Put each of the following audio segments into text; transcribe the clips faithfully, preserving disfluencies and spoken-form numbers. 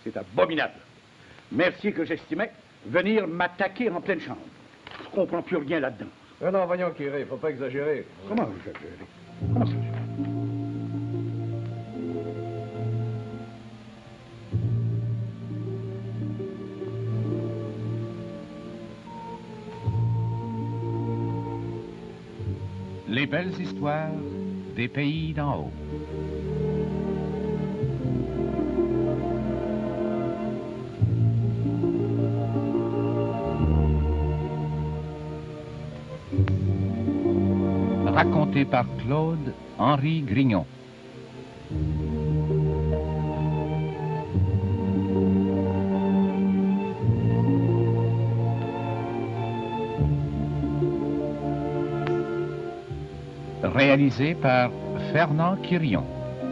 C'est abominable. Mercier, que j'estimais, venir m'attaquer en pleine chambre. Je comprends plus rien là-dedans. Non, non, voyons, curé, faut pas exagérer. Comment exagérer? Comment ça? Les belles histoires des pays d'en haut. Raconté par Claude-Henri Grignon. Réalisé par Fernand Quirion.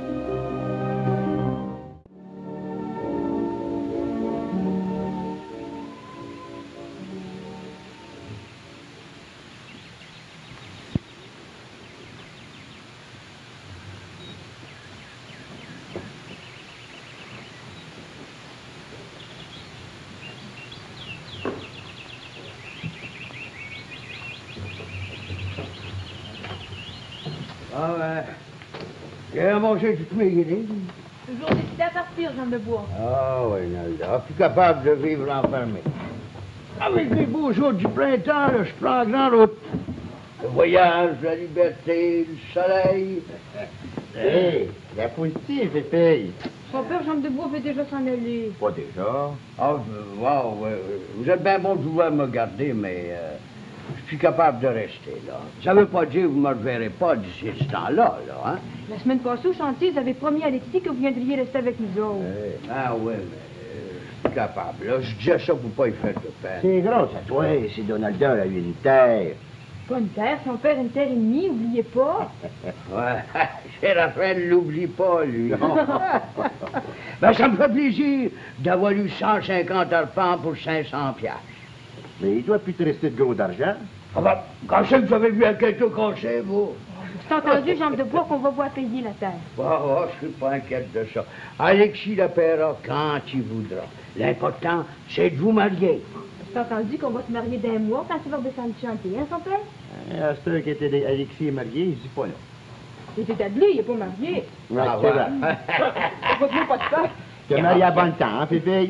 Ah ouais. J'ai à manger toutes mes guinées. Toujours décidé à partir, Jean de Bois. Ah oui, Nalda. Plus capable de vivre enfermé. Avec les beaux jours du printemps, là, je prends la grande route. Le voyage, la liberté, le soleil. Hé, la positive, Pépé. Son père, Jean de Bois, veut déjà s'en aller. Pas déjà. Ah, wow, ouais, vous êtes bien bon de vouloir me garder, mais euh, je suis capable de rester, là. Ça veut pas dire que vous ne me reverrez pas d'ici ce temps-là, là, hein? La semaine passée, au chantier, ils avaient promis à Alexis que vous viendriez rester avec nous autres. Eh, ah oui, mais euh, je suis capable, là. Je disais ça pour pas y faire de peine. C'est grâce à toi, c'est Donaldin a eu une terre. Pas une terre, son père a une terre et demie, oubliez pas. Ouais, Raphaël l'oublie pas, lui. Ben, ça me fait plaisir d'avoir eu cent cinquante arpents pour cinq cents piastres. Mais il doit plus te rester de gros d'argent. Ah ben, quand c'est que vous avez vu à quelqu'un conseil, vous? C'est entendu, Jean de Bois, qu'on va voir payer la terre. Ah, oh, je suis pas inquiète de ça. Alexis la paiera quand il voudra. L'important, c'est de vous marier. C'est entendu qu'on va se marier d'un mois quand tu vas redescendre du chantier, hein, son père? Euh, À ce qui était Alexis est marié, il dit pas non. Il était de lui, il n'est pas marié. Ah, c'est ouais. vrai. Votre pas de peur. Tu es marié à bon temps, hein, Pépé?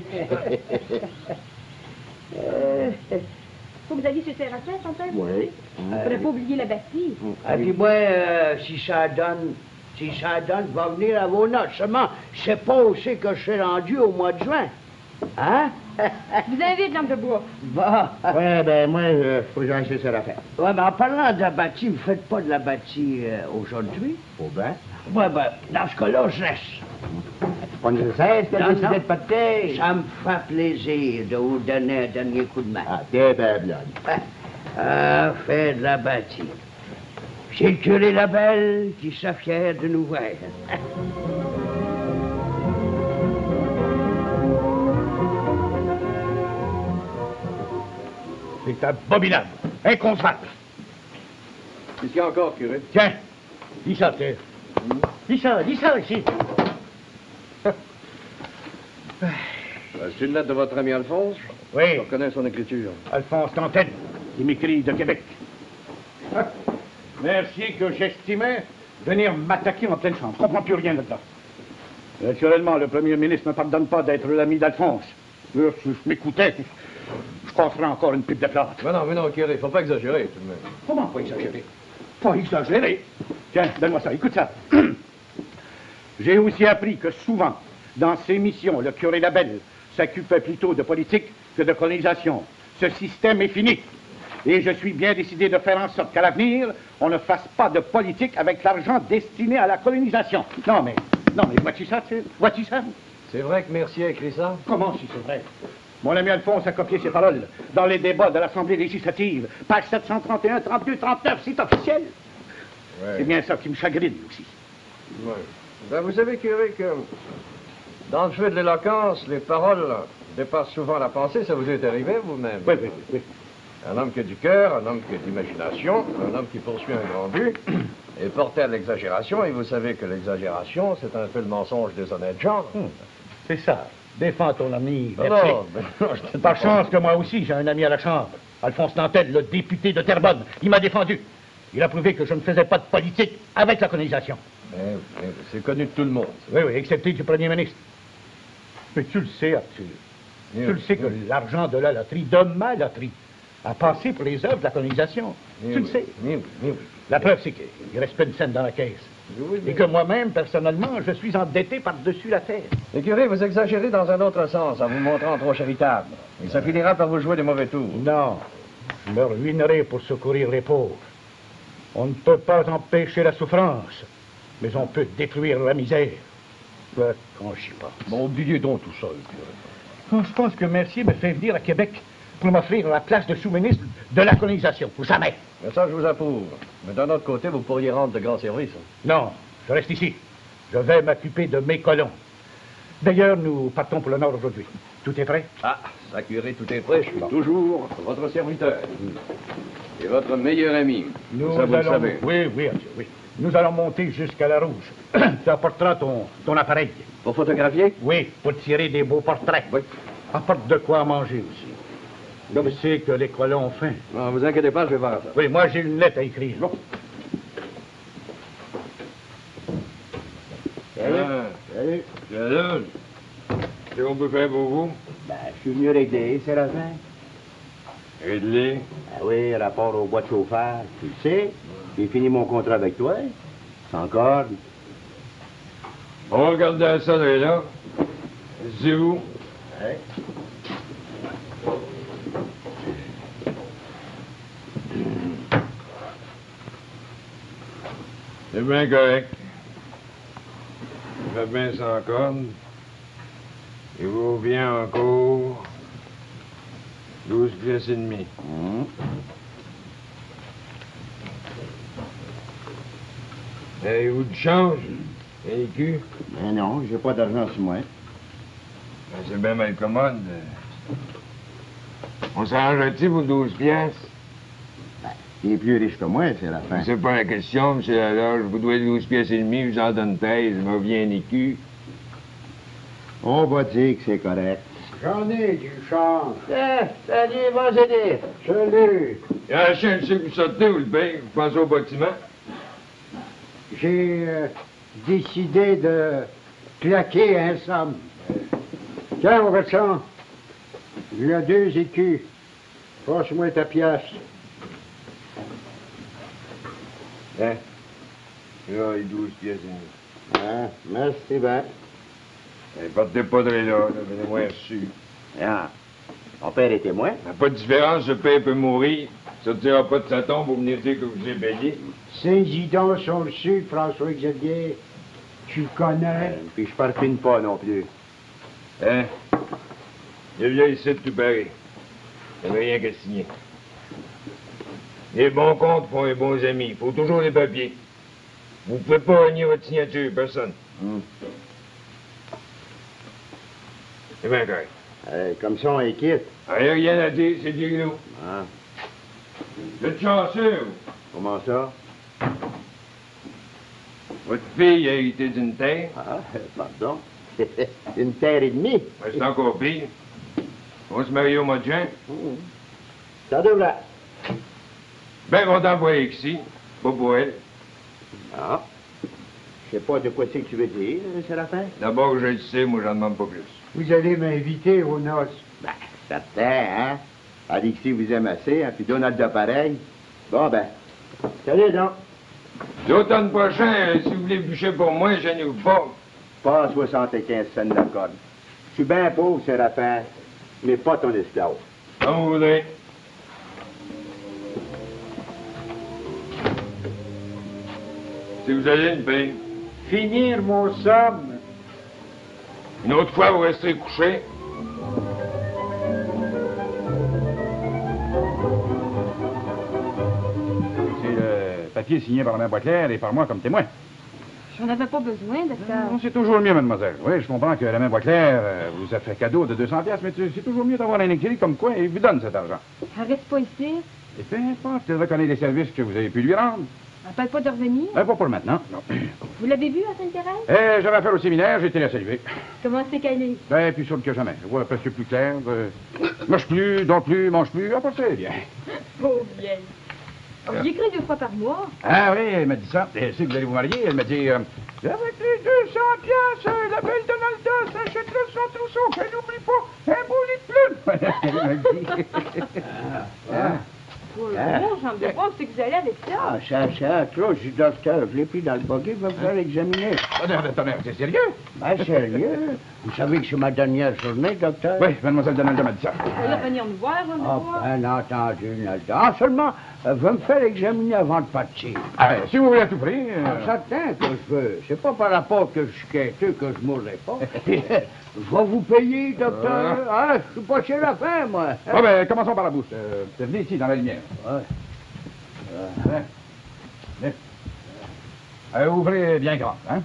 Euh, faut que vous alliez chez Séraphin, son père? Oui. Il ne faudrait pas oublier la bâtisse. Ah, puis moi, euh, si ça donne, si ça donne, je vais venir à vos noces. Seulement, je sais pas où c'est que je suis rendu au mois de juin. Hein? Vous invite, Jean de Bois. Bon. Ouais, ben moi, il faut que j'aille chez Séraphin. Ouais, mais en parlant de la bâtie, vous faites pas de la bâtie euh, aujourd'hui? Oh ben. Ouais, ben, dans ce cas-là, je reste. C'est pas nécessaire, c'est Non, décidé non. de partir. Ça me fait plaisir de vous donner un dernier coup de main. Ah, t'es bien blonde. Ah, faire de la bâtie. C'est le curé Labelle qui sera fier de nous voir. C'est abominable. Inconcevable. Qu'est-ce qu'il y a encore, curé? Tiens, dis ça, Terre. Dis ça, dis ça ici. Euh, C'est une lettre de votre ami Alphonse? Oui, Je reconnais son écriture. Alphonse Tantenne, qui m'écrit de Québec. Mercier, que j'estimais venir m'attaquer en pleine chambre. Je comprends plus rien là-dedans. Naturellement, le premier ministre ne me pardonne pas d'être l'ami d'Alphonse. Euh, Si je m'écoutais, je passerais encore une pipe de plâtre. Mais non, mais non, curé, faut pas exagérer, tout de même. Comment pas exagérer? Pas exagérer. Tiens, donne-moi ça, écoute ça. J'ai aussi appris que souvent, dans ses missions, le curé Labelle s'occupait plutôt de politique que de colonisation. Ce système est fini. Et je suis bien décidé de faire en sorte qu'à l'avenir, on ne fasse pas de politique avec l'argent destiné à la colonisation. Non, mais, non, mais vois-tu ça, tu sais? Vois-tu ça? C'est vrai que Mercier a écrit ça? Comment si c'est vrai? Mon ami Alphonse a copié ses paroles dans les débats de l'Assemblée législative. Page sept cent trente et un, trente-deux, trente-neuf, c'est officiel. Ouais. C'est bien ça qui me chagrine aussi. Ouais. Ben, vous savez, curé, que dans le feu de l'éloquence, les paroles dépassent souvent la pensée. Ça vous est arrivé vous-même? Oui, oui, oui. Un homme qui a du cœur, un homme qui a de l'imagination, un homme qui poursuit un grand but, est porté à l'exagération. Et vous savez que l'exagération, c'est un peu le mensonge des honnêtes gens. Hum, c'est ça. Défends ton ami, Non, merci. non, mais non, je t'ai Par pas- chance que moi aussi, j'ai un ami à la Chambre. Alphonse Nantel, le député de Terrebonne. Il m'a défendu. Il a prouvé que je ne faisais pas de politique avec la colonisation. Mais, mais c'est connu de tout le monde. Oui, oui, excepté du premier ministre. Mais tu le sais, Arthur. Oui, Tu le sais que oui. l'argent de la loterie, de ma loterie, a passé pour les œuvres de la colonisation. Oui, tu le oui. sais. Oui, oui, oui, oui. La preuve, c'est qu'il reste pas une scène dans la caisse. Oui, oui, Et oui. que moi-même, personnellement, je suis endetté par-dessus la terre. Mais curé, vous exagérez dans un autre sens en vous montrant trop charitable. Et ça finira par vous jouer des mauvais tours. Non, je me ruinerai pour secourir les pauvres. On ne peut pas empêcher la souffrance, mais on peut détruire la misère. Je quand j'y pense. Bon, oubliez donc tout ça, curé. Je pense que Mercier me fait venir à Québec pour m'offrir la place de sous-ministre de la colonisation. Jamais. Mais ça, je vous approuve. Mais d'un autre côté, vous pourriez rendre de grands services. hein. Non, je reste ici. Je vais m'occuper de mes colons. D'ailleurs, nous partons pour le Nord aujourd'hui. Tout est prêt? Ah, ça, curé, tout est prêt. Je suis toujours votre serviteur. Et votre meilleur ami. Nous ça, vous le allons... savez. Oui, oui, Arthur, oui. Nous allons monter jusqu'à la Rouge. Tu apporteras ton, ton appareil. Pour photographier? Oui, pour tirer des beaux portraits. Oui. Apporte de quoi manger aussi. Je sais que les colons ont faim. Non, vous inquiétez pas, je vais voir ça. Oui, moi j'ai une lettre à écrire. Bon. Salut. Ah, Salut. alors, qu'est-ce qu'on peut faire pour vous? Ben, je suis venu régler, Séraphin. Régler. Ah oui, rapport au bois de chauffage, tu le sais. J'ai fini mon contrat avec toi. Sans corde. On va regarder ça de là. C'est vous? Ouais. C'est bien correct. Ça va bien sans corde. Il vous vient encore douze pièces et demie. Hum. Avez-vous de change? Et cul? Ben non, j'ai pas d'argent sur moi. Ben, c'est bien mal commode. On s'arrange-t-il pour douze pièces? Il est plus riche que moi, Séraphin. C'est pas la question, monsieur Laloge. Vous devez douze pièces et demie, je vous en donne treize. Je me reviens les culs. On va dire que c'est correct. J'en ai du change. Eh, salut, vas-y dire. Salut. Il y a un chien dessus que vous sortez, vous le payez. Vous pensez au bâtiment? J'ai euh, décidé de claquer un somme. Tiens, mon garçon, il y a deux écus. Passe-moi ta pièce. Hein? Là, il douze pièces et demie. Ah, merci bien. Eh, partez pas de là, là. Venez-moi reçu. Ah, mon père est témoin. Il n'y a pas de différence, ce père peut mourir. Sortira pas de sa tombe pour venir dire que vous avez payé. Saint-Gidon sur le sud, François-Xavier. Tu le connais? Euh, puis je parfine pas non plus. Hein? Il vient ici de tout pareil. Il n'y avait rien qu'à signer. Les bons comptes font les bons amis. Il faut toujours les papiers. Vous pouvez pas renier votre signature, personne. Hum. C'est bien correct. Euh, comme ça, on est quitte. Il n'y a rien à dire, c'est du nous. Ah, Vous êtes chanceux, vous. comment ça? Votre fille a hérité d'une terre. Ah, pardon. Une terre et demie. Ben, c'est encore pire. On va se marier au mois de juin. Hum. Ça devrait. Ben content de voir ici. Pas pour elle. Ah. Je sais pas de quoi c'est que tu veux dire, Séraphin. D'abord, je le sais, moi, j'en demande pas plus. Vous allez m'inviter aux noces. Ben, certain, hein? Alexis vous aime assez, hein? Puis Donald de pareil. Bon, ben, salut donc. L'automne prochain, euh, si vous voulez bûcher pour moi, je n'ai pas. Pas soixante-quinze cents de corde. Je suis bien pauvre, Séraphin, mais pas ton esclave. Comme vous voulez. Si vous allez me payer. Finir mon somme. Une autre fois, vous resterez couché. C'est le papier signé par la mère Boisclair et par moi comme témoin. J'en avais pas besoin, docteur. Non, c'est toujours mieux, mademoiselle. Oui, je comprends que la mère Boisclair euh, vous a fait cadeau de deux cents piastres, mais tu- c'est toujours mieux d'avoir un écrit comme quoi il vous donne cet argent. Elle reste pas ici. Et peu importe, elle reconnaît les services que vous avez pu lui rendre. Elle parle pas de revenir. Ben, pas pour maintenant, non. Vous l'avez vue à Sainte-Thérèse? Eh, j'avais affaire au séminaire, j'ai été la saluer. Comment c'est qu'elle est? Ben, plus sûre que jamais. Je vois presque plus clair. Euh, marche plus, dors plus, mange plus. Après, c'est bien. Pauvre vieille. Oh, j'y écris deux fois par mois. Ah oui, elle m'a dit ça. Elle sait que vous allez vous marier. Elle m'a dit... Euh, avec les deux cents piastres, la belle Donalda s'achètera son trousseau. Qu'elle n'oublie pas un beau lit de plume. Elle m'a dit. Ah, Oh, non, j'en veux pas, c'est que vous allez avec ça. ah, ça, c'est atroce. Je dis, docteur, je l'ai pris dans le buggy, il va me faire examiner. Attendez, attendez, c'est sérieux? Ben, sérieux? Vous savez que c'est ma dernière journée, docteur? Oui, mademoiselle Donalda m'a dit ça. Vous allez venir nous voir, j'en veux Ah, pas. bien entendu, Nalda. Ah, seulement, elle veut me faire examiner avant de partir. Ah, si vous voulez à tout prix... euh, Ah, certain que je veux. C'est pas par rapport que je suis quêteux que je mourrai pas. Je vais vous payer, docteur. Ah, je suis pas chez la fin, moi. Bon, ben, commençons par la bouche. Euh, venez ici, dans la lumière. Ouais. Hein? Venez. Euh, ouvrez bien grand, hein?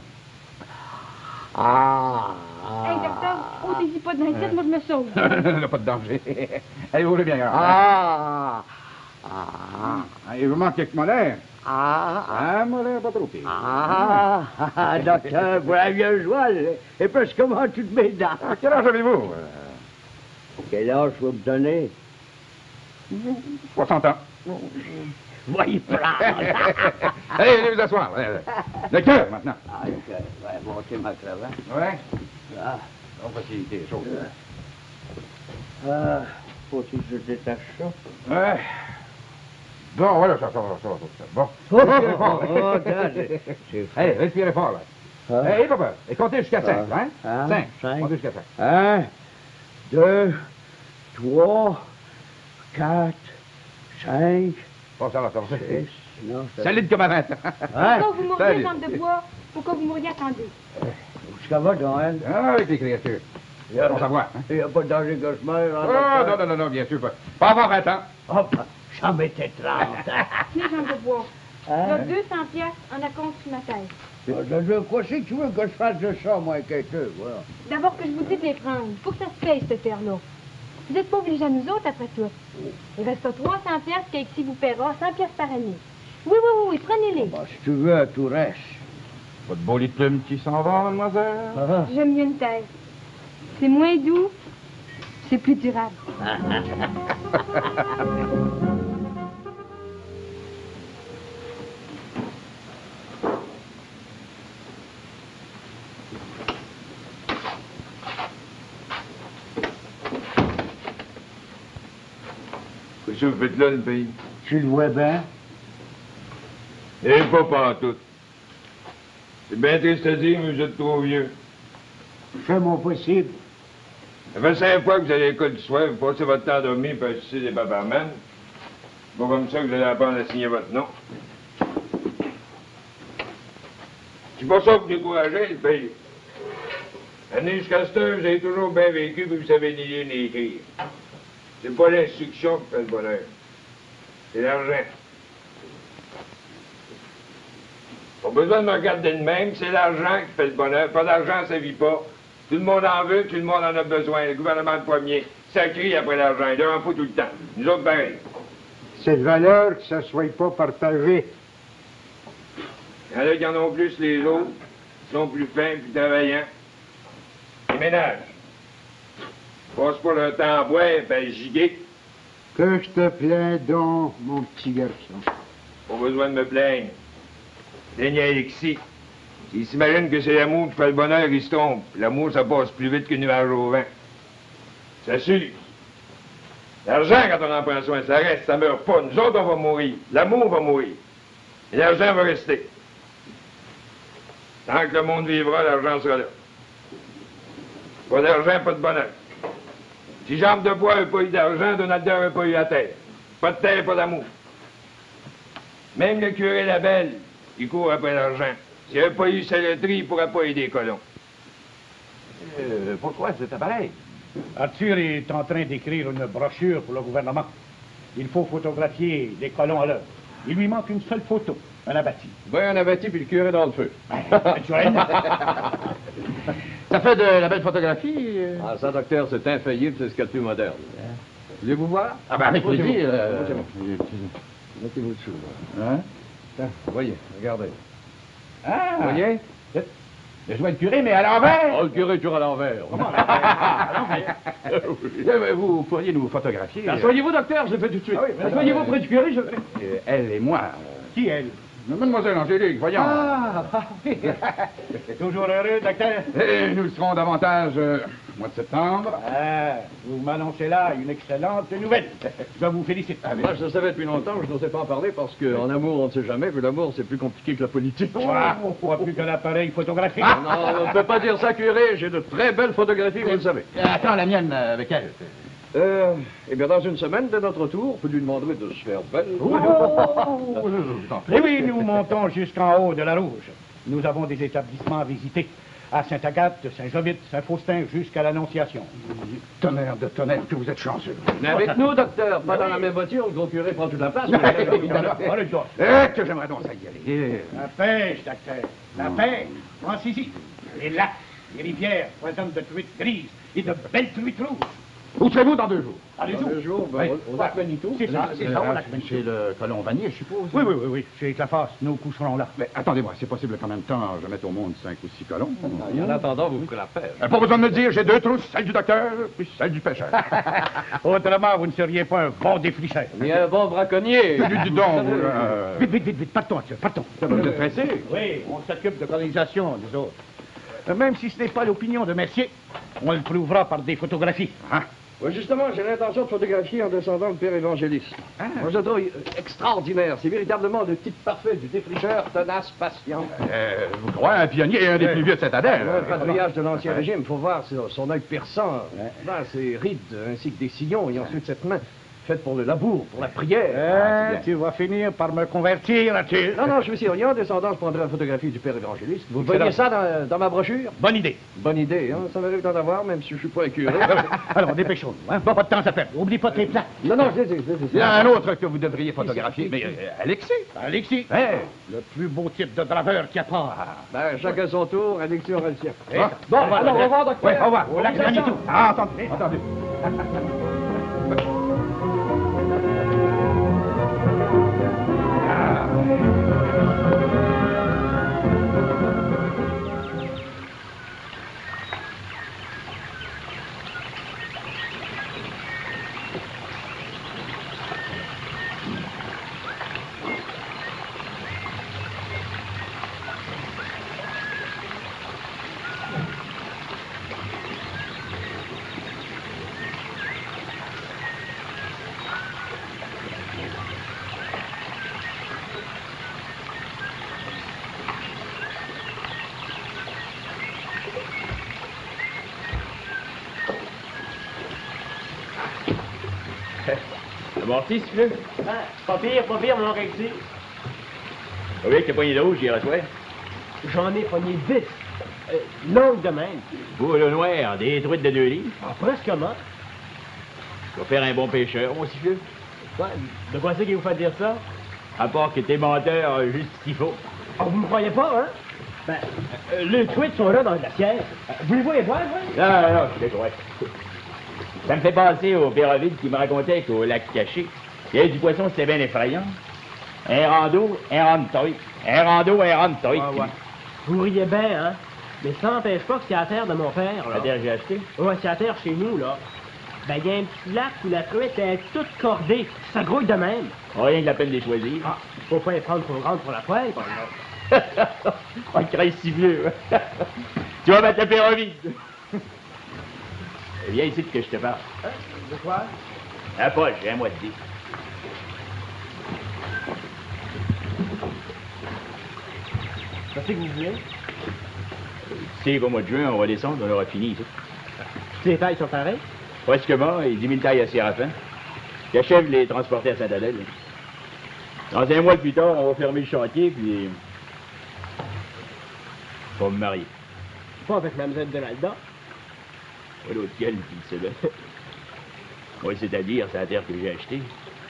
Ah. Hey, docteur, ôtez-y pas de l'inquiète, moi je me sauve. Il n'y a pas de danger. Allez, ouvrez bien grand. Ah. Ah. Ah, il vous manque quelques molaires. Ah. Ah, molaires, pas trop pire. Ah. Ah, docteur, pour la vieille joie, et presque comment toutes mes dents. Ah, quel âge avez-vous? Euh, Quel âge vous me donnez? soixante ans. Va y prendre. Allez, allez vous asseoir. Euh, Le cœur, maintenant. Ah, je vais monter ma cravate. Ouais. Ah. On va faciliter les choses. Ah. Faut-il que je détache ça? Ouais. Bon, voilà, ça, ça, va, ça, va, ça. Bon. Oh, Respirez fort. oh, oh, attendez. C'est Allez, respirez fort, là. Ah. Allez, papa. Et comptez jusqu'à cinq, Ah. hein? Ah. Cinq. Cinq. Comptez jusqu'à cinq. Un, deux, trois, quatre, cinq, Bon, ça va, ça va. six, non, ça... Solide comme à vingt ans. Hein? Pourquoi vous mourriez, Salut. jambe de bois? Pourquoi vous mourriez, attendez? Où ça va, donc, elle? Ah, avec les créatures. On s'en voit, hein? Il n'y a pas de danger que je meure, Oh, hein, non, docteur? non, non, non, bien sûr pas. Pas avant vingt ans. Oh, bah, j'en mettais trente. Tenez, jambe de bois. Hein? Là, deux cents piastres en acompte sur ma tête. Je, je, quoi c'est que tu veux que je fasse de ça, moi, quêteux, voilà. D'abord que je vous dis de les prendre. Il faut que ça se paye, cette affaire-là. Vous n'êtes pas obligés à nous autres, après tout. Il reste trois cents piastres qu'Alexis vous paiera, cent piastres par année. Oui, oui, oui, oui, prenez-les. Bah, si tu veux, tout reste. Pas de beau lit de plume qui s'en va, mademoiselle? Ah. J'aime mieux une terre. C'est moins doux, c'est plus durable. Qu'est-ce que vous faites là, le pays? Tu le vois bien? Eh, pas pantoute. C'est bien triste à dire, mais vous êtes trop vieux. Je fais mon possible. Ça fait cinq fois que vous allez à l'école du soir, vous passez votre temps à dormir et à assister des paparmans. C'est pas comme ça que vous allez apprendre à signer votre nom. C'est pas ça que vous découragez, le pays. Année jusqu'à cette heure, vous avez toujours bien vécu, puis vous savez ni lire ni écrire. C'est pas l'instruction qui fait le bonheur. C'est l'argent. Pas besoin de me regarder de même, c'est l'argent qui fait le bonheur. Pas d'argent, ça vit pas. Tout le monde en veut, tout le monde en a besoin. Le gouvernement de premier, ça crie après l'argent. Il leur en faut tout le temps. Nous autres, pareil. C'est de valeur que ça ne soit pas partagé. Il y en a qui en ont plus les autres, qui sont plus fins, plus travaillants. Les ménages. Ils passent pas leur temps à boire et à giguer. Que je te plains donc, mon petit garçon. Pas besoin de me plaindre. Plaignez Alexis. S'il s'imagine que c'est l'amour qui fait le bonheur, il se trompe. L'amour, ça passe plus vite qu'un nuage au vent. Ça s'use. L'argent, quand on en prend soin, ça reste, ça meurt pas. Nous autres, on va mourir. L'amour va mourir. Et l'argent va rester. Tant que le monde vivra, l'argent sera là. Pas d'argent, pas de bonheur. Si Jambe de Bois n'a pas eu d'argent, Donalda n'a pas eu la terre. Pas de terre, pas d'amour. Même le curé Labelle, il court après l'argent. S'il n'avait pas eu saloterie, il ne pourrait pas aider les colons. Euh, pourquoi c'est pareil? Arthur est en train d'écrire une brochure pour le gouvernement. Il faut photographier des colons à l'heure. Il lui manque une seule photo, un abattis. Ben, un abattis puis le curé dans le feu. Naturel. Ça fait de la belle photographie. euh. Ah, ça, docteur, c'est infaillible, c'est ce qu'il y a de plus moderne. Voulez-vous voir? Ah ben, avec plaisir. euh, Mettez-vous dessous, là. Hein? Tiens, voyez, regardez. Ah! Vous voyez? Je vois le curé, mais à l'envers! Oh, le curé est toujours à l'envers. Comment à l'envers? Eh ben, vous pourriez nous photographier. Asseyez-vous, docteur, je le fais tout de suite. Ah oui, Asseyez-vous près du curé, je... Euh, elle et moi. Qui, elle? Mademoiselle Angélique, voyons. Ah, oui. Toujours heureux, docteur? Et nous le serons davantage euh, au mois de septembre. Ah, vous m'annoncez là une excellente nouvelle. Je dois vous féliciter. Ah, moi, je le savais depuis longtemps, je n'osais pas en parler parce qu'en amour, on ne sait jamais, puis l'amour, c'est plus compliqué que la politique. Ah, on ne croit plus qu'un appareil photographique. Ah, non, on ne peut pas dire ça, curé. J'ai de très belles photographies, vous le savez. Attends, la mienne euh, avec elle. Euh, eh bien, dans une semaine, de notre tour, vous lui demanderez de se faire belle. Et oui, nous montons jusqu'en haut de la Rouge. Nous avons des établissements à visiter. À Sainte-Agathe, Saint-Jovite, Saint-Faustin, jusqu'à l'Annonciation. Tonnerre de tonnerre, que vous êtes chanceux. Mais avec nous, docteur, pas dans la même voiture, le gros curé prend toute la place. Allez, toi. Eh, que j'aimerais donc ça y aller. La pêche, docteur. La pêche. Pense ici. Les lacs, les rivières foisonnent de truites grises et de belles truites rouges. Où serez-vous dans deux jours? Dans les Dans jours. deux jours, ben, Oui. au- au lac Manitou. C'est ça, c'est ça, au lac Manitou. Chez le colon Vanier, je suppose. Oui, oui, oui, oui. Chez Claface, nous coucherons là. Mais attendez-moi, c'est possible qu'en même temps, je mette au monde cinq ou six colons. Et en attendant, vous ferez la pêche. Euh, Pas besoin de me le dire, j'ai deux trousses, celle du docteur, puis celle du pêcheur. Autrement, vous ne seriez pas un bon défricheur. Ni un bon braconnier. Dis dis donc, vous, euh, Vite, vite, vite, vite, partons, monsieur, partons. vous êtes pressé? Oui, on s'occupe de colonisation, nous autres. Euh, Même si ce n'est pas l'opinion de Mercier, on le prouvera par des photographies. Hein? Oui, justement, j'ai l'intention de photographier en descendant le père évangéliste. Moi, je le trouve extraordinaire. C'est véritablement le type parfait du défricheur tenace, patient. Euh, vous croyez un pionnier et un des plus vieux de cette adhère? Le patrouillage de l'Ancien Régime, il faut voir son, son œil perçant, voir ses rides ainsi que des sillons, et ensuite cette main faite pour le labour, pour la prière. Hein, tu vas finir par me convertir, là-dessus. Non, non, je suis sérieux. En descendant, je prendrai la photographie du père évangéliste. Vous voyez ça dans, dans ma brochure? Bonne idée. Bonne idée, hein? Ça m'arrive d'en avoir, même si je suis pas un curé. Alors, dépêchons-nous, hein? Pas de temps à perdre. Oublie pas tes plats. non, non, je les ai, je les ai. Il y a un autre que vous devriez photographier, mais euh, Alexis. Alexis, Hein? le plus beau type de draveur qu'il y a pas. Ben, chacun son tour, Alexis aura le sien. Ah. Bon, alors, au revoir, docteur. Oui, au revoir. Au lac Manitou. Ah, attendez, attendez. Amorti, si tu veux. Ah, pas pire, pas pire, mon Alexis. Oui, avec le poignet de rouge, j'irai toi. J'en ai pogné dix. Euh, longue de même. Beau le noir, des truites de deux livres. Ah, presque moi. Tu vas faire un bon pêcheur, mon siffleux. Ouais, de quoi c'est qui vous fait dire ça? À part que t'es menteur euh, juste ce qu'il faut. Ah, vous me croyez pas, hein? Ben, euh, les truites sont là dans le glacière. Euh, vous les voyez voir, oui? Non, non, non, je te crois. Ça me fait penser au Pérovide qui me racontait qu'au lac Caché, il y avait du poisson, c'était bien effrayant. Un rando, un rando-toy. Un rando, un rando-toy. Ah, ouais. Vous riez bien, hein? Mais ça n'empêche pas que c'est à la terre de mon père, là. La terre que j'ai acheté. Ouais, c'est à terre chez nous, là. Ben, il y a un petit lac où la truite est toute cordée. Ça grouille de même. Rien que la peine de les choisir. Ah, faut pas y prendre trop grande pour la poêle, par exemple. Oh, il crève si vieux. Tu vas mettre le Pérovide. Viens ici que je te parle. Hein? De quoi? Un poche, j'ai un mois de dix. Ça fait que vous venez? Tu sais qu'au mois de juin, on va descendre, on aura fini ici. Les tailles sont pareilles? Presque mort, et dix mille tailles à Séraphin. J'achève de les transporter à Saint-Adèle. Dans un mois plus tard, on va fermer le chantier, puis... on va me marier. Pas avec Mademoiselle Donalda. Pas l'autre gueule qui se lève. Oui, c'est-à-dire, c'est la terre que j'ai achetée.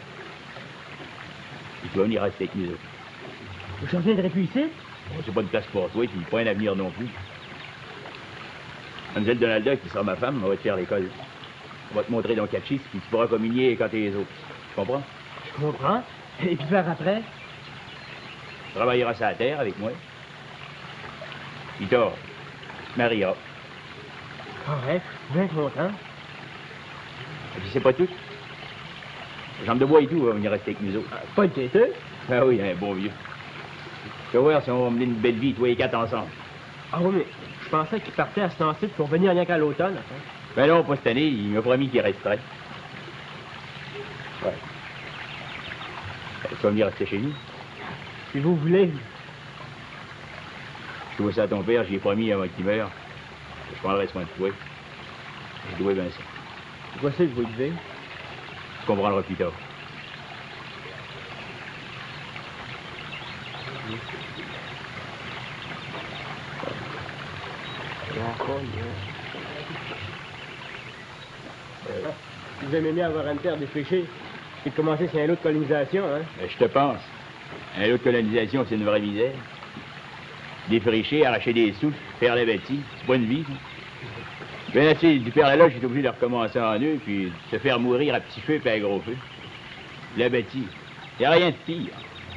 Et tu vas venir rester avec nous autres. Je reviendrai plus ici? Bon, c'est pas de place pour toi, puis pas un avenir non plus. Mademoiselle Donalda, qui sera ma femme, on va te faire l'école. On va te montrer ton catechisme, puis tu pourras communier quand t'es les autres. Tu comprends? Je comprends. Et puis faire après? travaillera sur la terre avec moi. Il t'a Maria. Correct, bien content. Et puis c'est pas tout. Jambe de bois et tout va venir rester avec nous autres. Pas de têteux? Ah oui, un bon vieux. Tu vas voir si on va mener une belle vie, toi et quatre ensemble. Ah oui, mais je pensais qu'il partait à ce temps-ci pour venir rien qu'à l'automne. Hein. Ben non, pas cette année, il m'a promis qu'il resterait. Ouais. Tu vas venir rester chez nous. Si vous voulez. Je vois ça à ton père, j'ai promis avant qu'il meure. Je prendrai soin de toi. Je dois bien ça. C'est quoi ça que vous devez? Tu comprendras plus tard. Vous aimez mieux avoir une terre défrichée et de commencer sur une autre colonisation, hein? Ben, je te pense. Une autre colonisation, c'est une vraie misère. Défricher, arracher des souches, faire la bâtie, c'est pas une vie. Ben assez, du père à la loge, j'étais obligé de recommencer en eux, puis de se faire mourir à petit feu puis à gros feu. La bâtie, y a rien de pire.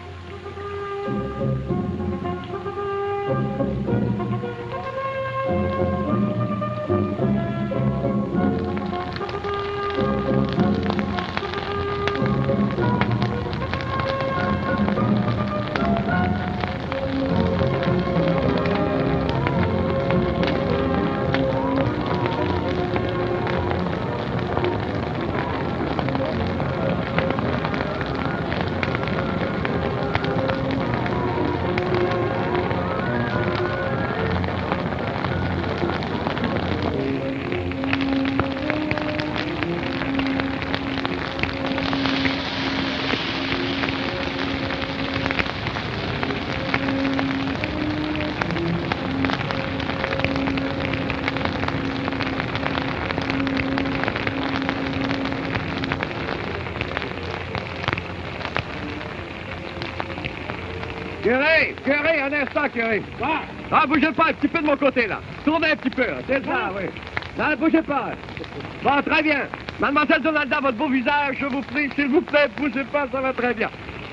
Curé! Curé, un instant, curé! Ah, ah, bougez pas un petit peu de mon côté, là. Tournez un petit peu, c'est ça, oui. Non, bougez pas. Bon, très bien. Mademoiselle Donalda, votre beau visage, je vous prie, s'il vous plaît, bougez pas, ça va très bien.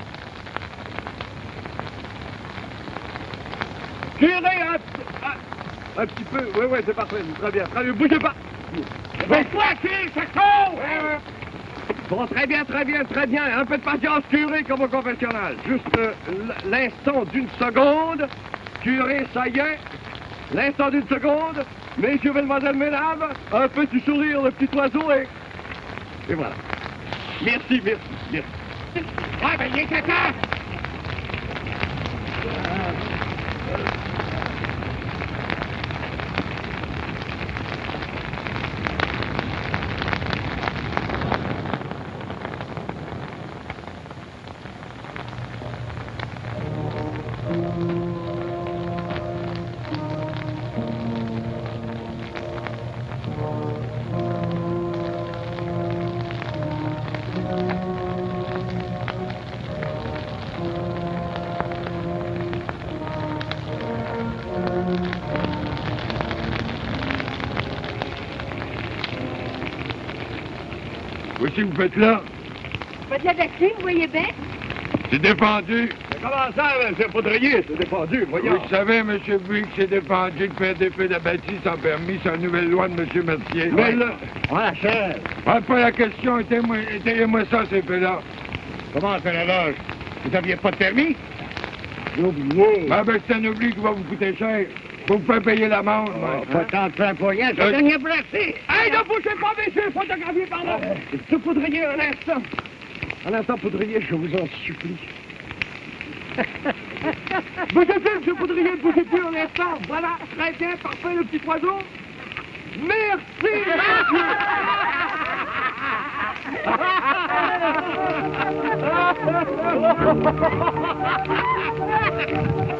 Curé, un, un, un petit peu, oui, oui, c'est parfait, très bien, très bien, bougez pas. Mais toi, qui, c'est con! Bon, très bien, très bien, très bien. Un peu de patience, curé, comme au confessionnal. Juste euh, l'instant d'une seconde. Curé, ça y est. L'instant d'une seconde. Messieurs, mesdemoiselles, mesdames, un petit sourire, le petit oiseau, et... Et voilà. Merci, merci, merci. Ah, ben, il est caca! Qu'est-ce que vous faites là? Faites la vaccine, vous voyez bien? C'est défendu. Mais comment ça, c'est poudrier, c'est défendu, voyons. Vous savez, M. Buick, c'est défendu de faire des feux de bâtis sans permis, c'est une nouvelle loi de M. Mercier. Mais là, on achève. Ah, pas la question, étayez-moi étayez-moi ça, ces feux-là. Comment, c'est la loge? Vous n'aviez pas de permis? J'ai oublié. Ah, ben, c'est un oubli qui va vous coûter cher. Faut vous faire payer l'amende. Oh, pas tant de temps pour rien, c'est Euh, le dernier placé. Hey, ne bougez pas, messieurs, photographiez par là. Ce poudrier, un instant. Un instant, poudrier, je vous en supplie. Bougez plus, monsieur poudrier, bougez plus un instant. Voilà, très bien, parfait, le petit oiseau. Merci, monsieur.